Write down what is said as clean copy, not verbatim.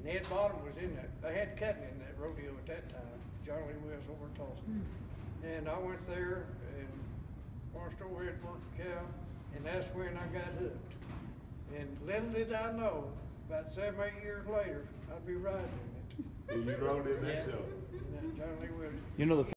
And Ed Bottom was in that. They had cutting in that rodeo at that time. John Lee Wells over in Tulsa. And I went there and watched old Ed work a cow, and that's when I got hooked. And little did I know, about 7 or 8 years later, I'd be riding in it. And you rode in that Yeah. show. And that John Lee Wells. You know the